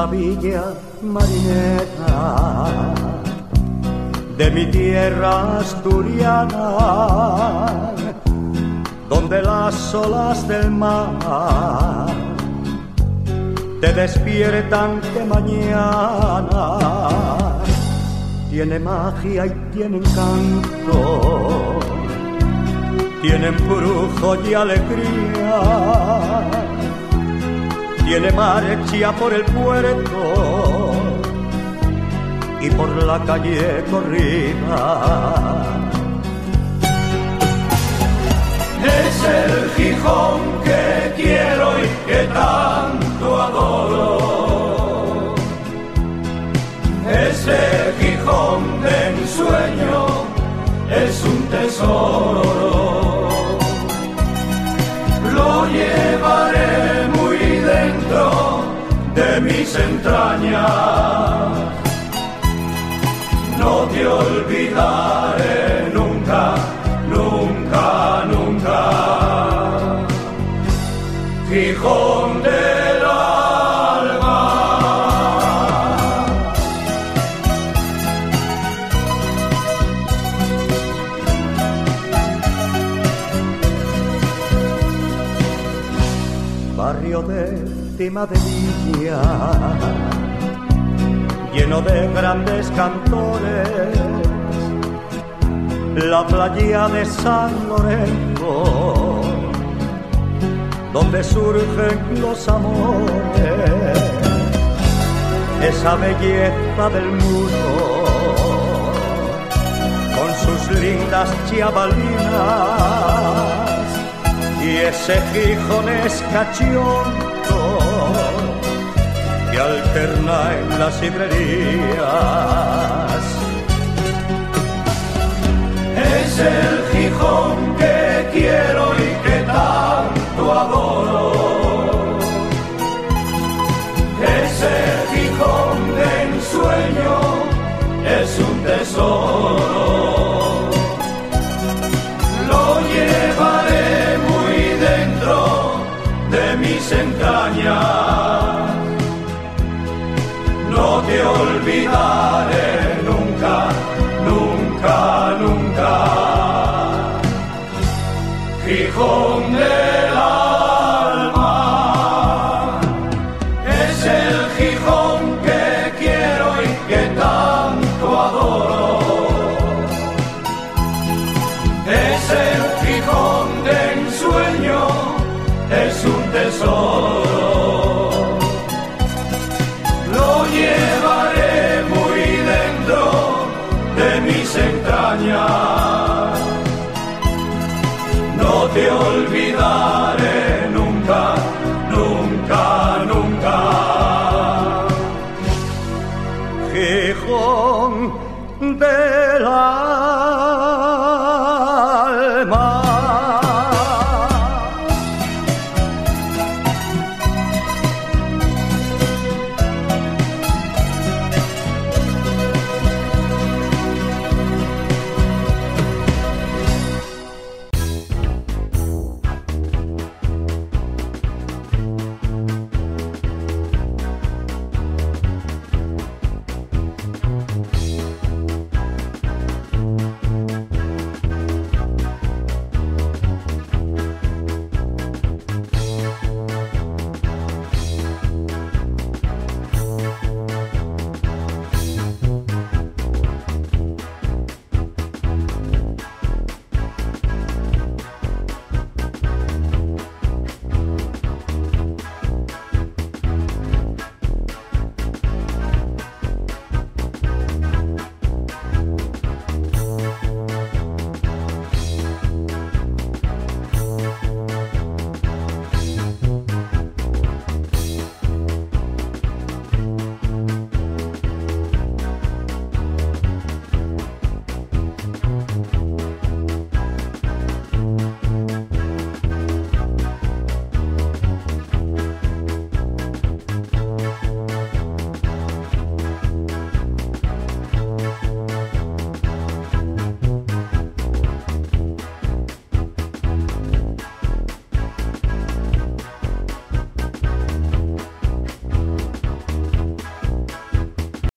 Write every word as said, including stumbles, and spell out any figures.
la villa marinera de mi tierra asturiana, donde las olas del mar te despiertan de mañana. Tiene magia y tiene encanto, tiene embrujo y alegría, tiene marcha por el puerto y por la calle corrida. Es el Gijón que quiero y que tanto adoro. Ese Gijón de ensueño es un tesoro. Lo llevaré muy dentro de mis entrañas. No te olvidaré nunca, nunca, nunca. Gijón del alma. Barrio de Timadevilla, lleno de grandes cantores, la playa de San Lorenzo, donde surgen los amores, esa belleza del muro, con sus lindas chiabalinas, y ese Gijones cachondo que alterna en las librerías. Es el Gijón que quiero y que tanto adoro. Ese Gijón de ensueño es un tesoro. Lo llevaré muy dentro de mis entrañas. No te olvidaré nunca, nunca, nunca. Gijón de